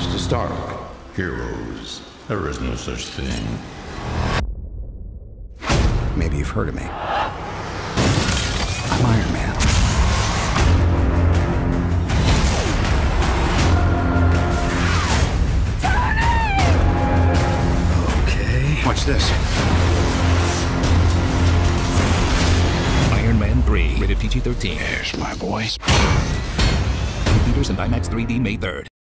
Mr. Stark. Heroes. There is no such thing. Maybe you've heard of me. I'm Iron Man. Okay. Watch this. Iron Man 3, rated PG-13. There's my boy. Theaters and IMAX 3D May 3rd.